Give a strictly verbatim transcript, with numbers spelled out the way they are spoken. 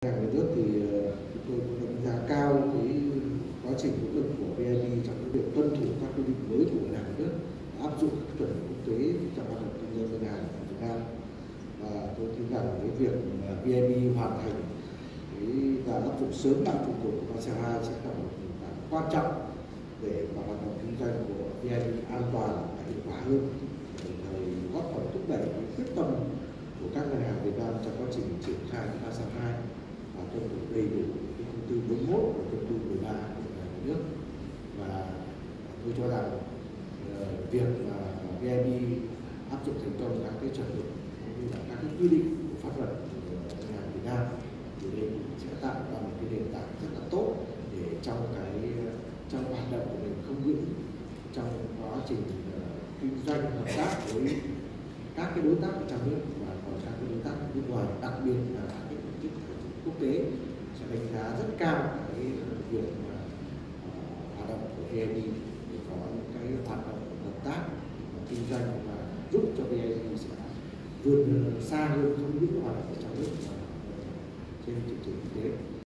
Ngân hàng Nhà nước thì chúng tôi cũng đánh giá cao cái quá trình nỗ lực của vê en bê trong cái việc tuân thủ các quy định mới của Ngân hàng Nhà nước, áp dụng các chuẩn quốc tế trong hoạt động kinh doanh ngân hàng ở Việt Nam. Và tôi tin rằng cái việc vê en bê hoàn thành cái và áp dụng sớm năm trụ cột của Basel hai sẽ là một nền tảng quan trọng để mà hoạt động kinh doanh của vê en bê an toàn và hiệu quả hơn, đồng thời góp phần thúc đẩy cái quyết tâm của các ngân hàng Việt Nam trong quá trình triển khai Basel hai và tuân thủ đầy đủ cái thông tư bốn mươi mốt và thông tư mười ba của Ngân hàng Nhà nước. Và tôi cho rằng uh, việc mà vê en bê áp dụng thành công các cái chuẩn mực cũng như là các cái quy định của pháp luật của Ngân hàng Việt Nam thì đây sẽ tạo ra một cái nền tảng rất là tốt để trong cái trong hoạt động của mình, không những trong quá trình uh, kinh doanh hợp tác với các cái đối tác ở trong nước và còn các cái đối tác ở nước ngoài, đặc biệt là các cái tổ chức quốc tế sẽ đánh giá rất cao cái việc mà uh, hoạt động của vê en bê để có những cái hoạt động hợp tác và kinh doanh và giúp cho vê en bê sẽ vươn xa hơn, không những hoạt động ở trong nước mà trên thị trường quốc tế.